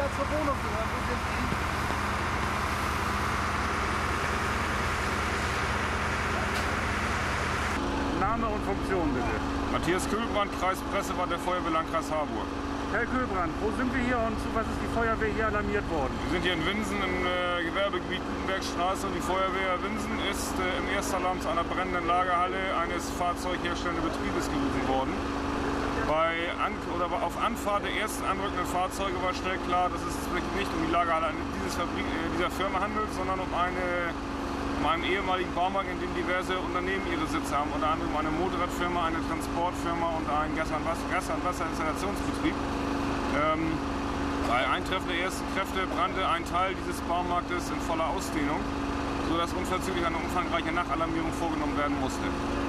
zur Wohnung gehören. Wo sind die? Name und Funktion bitte. Matthias Kühlbrand, Kreis Pressewart der Feuerwehrlandkreis Harburg. Herr Kühlbrand, wo sind wir hier und zu was ist die Feuerwehr hier alarmiert worden? Wir sind hier in Winsen im Gewerbegebiet Gutenbergstraße und die Feuerwehr Winsen ist im Erstalarm zu einer brennenden Lagerhalle eines fahrzeugherstellenden Betriebes gerufen worden. Auf Anfahrt der ersten anrückenden Fahrzeuge war schnell klar, dass es sich nicht um die Lagerhalle dieser Firma handelt, sondern um einen ehemaligen Baumarkt, in dem diverse Unternehmen ihre Sitze haben, unter anderem eine Motorradfirma, eine Transportfirma und ein Gas- und Wasserinstallationsbetrieb. Bei Eintreffen der ersten Kräfte brannte ein Teil dieses Baumarktes in voller Ausdehnung, sodass unverzüglich eine umfangreiche Nachalarmierung vorgenommen werden musste.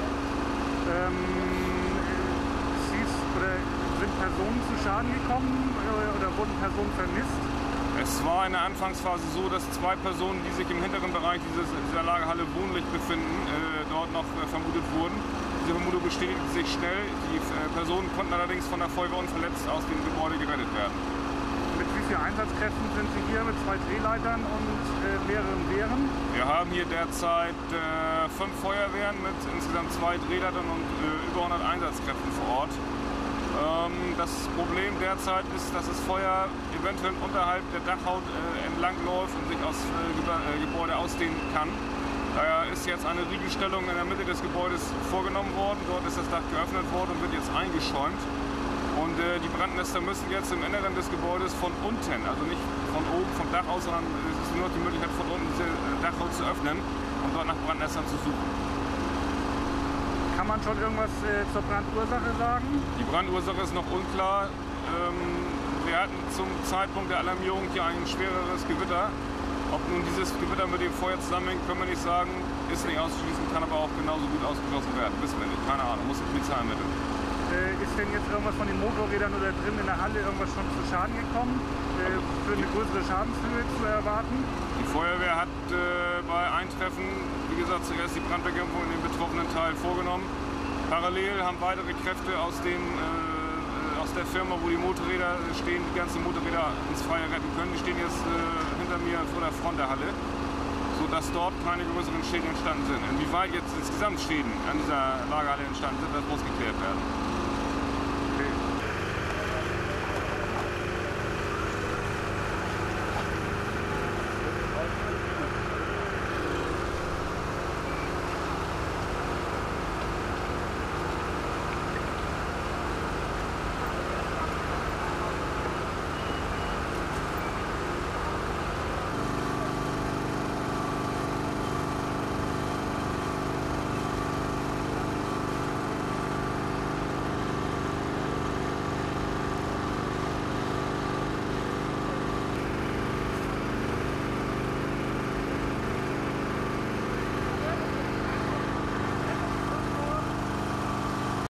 Sind Personen zu Schaden gekommen oder wurden Personen vermisst? Es war in der Anfangsphase so, dass zwei Personen, die sich im hinteren Bereich dieser Lagerhalle wohnlich befinden, dort noch vermutet wurden. Diese Vermutung bestätigte sich schnell. Die Personen konnten allerdings von der Feuerwehr unverletzt aus dem Gebäude gerettet werden. Mit wie vielen Einsatzkräften sind Sie hier? Mit 2 Drehleitern und mehreren Wehren? Wir haben hier derzeit 5 Feuerwehren mit insgesamt 2 Drehleitern und über 100 Einsatzkräften vor Ort. Das Problem derzeit ist, dass das Feuer eventuell unterhalb der Dachhaut entlangläuft und sich aus Gebäude ausdehnen kann. Daher ist jetzt eine Riegelstellung in der Mitte des Gebäudes vorgenommen worden. Dort ist das Dach geöffnet worden und wird jetzt eingeschäumt. Und die Brandnester müssen jetzt im Inneren des Gebäudes von unten, also nicht von oben vom Dach aus, sondern es ist nur die Möglichkeit von unten diese Dachhaut zu öffnen und dort nach Brandnestern zu suchen. Kann man schon irgendwas zur Brandursache sagen? Die Brandursache ist noch unklar. Wir hatten zum Zeitpunkt der Alarmierung hier ein schwereres Gewitter. Ob nun dieses Gewitter mit dem Feuer zusammenhängt, können wir nicht sagen. Ist nicht auszuschließen, kann aber auch genauso gut ausgeschlossen werden. Wissen wir nicht, keine Ahnung, muss die Polizei ermitteln. Ist denn jetzt irgendwas von den Motorrädern oder drin in der Halle irgendwas schon zu Schaden gekommen? Für eine größere Schadenshöhe zu erwarten? Die Feuerwehr hat bei Eintreffen, wie gesagt, zuerst die Brandbekämpfung in dem betroffenen Teil vorgenommen. Parallel haben weitere Kräfte aus der Firma, wo die Motorräder stehen, die ganzen Motorräder ins Freie retten können. Die stehen jetzt hinter mir vor der Front der Halle, sodass dort keine größeren Schäden entstanden sind. Inwieweit jetzt insgesamt Schäden an dieser Lagerhalle entstanden sind, das muss geklärt werden.